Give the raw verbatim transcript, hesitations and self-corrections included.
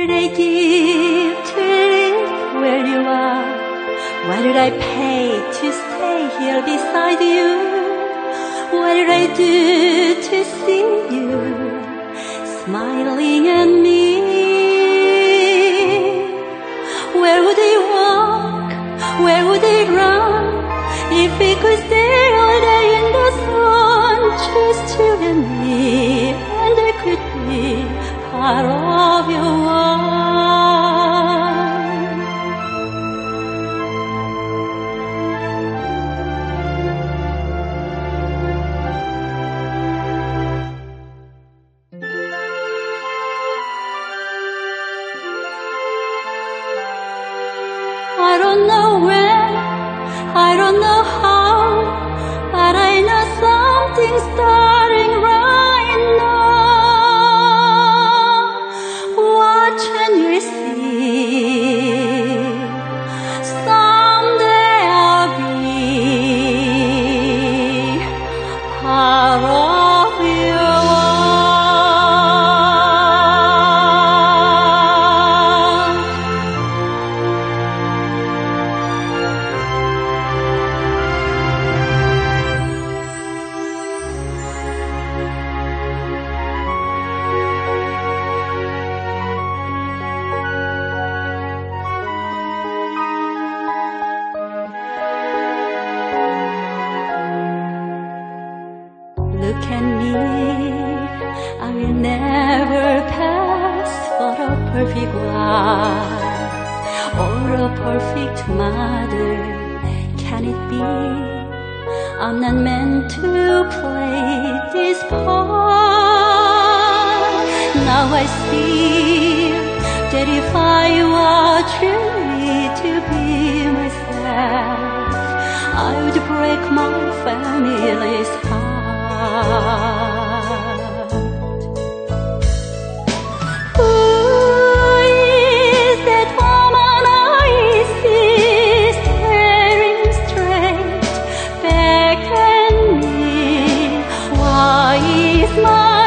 did I give to live where you are? What did I pay to stay here beside you? What did I do to see you smiling at me? Where would they walk? Where would they run? If we could stay all day in the sun, just you and me, and I could be part of your world. I don't know when, I don't know how, but I know something's starting right now. Watch and you'll see, someday I'll be part of your world. Look at me, I will never pass for a perfect wife or a perfect mother. Can it be I'm not meant to play this part? Now I see that if I were truly to be myself, I would break my family's heart. Who is that woman I see staring straight back at me? Why is my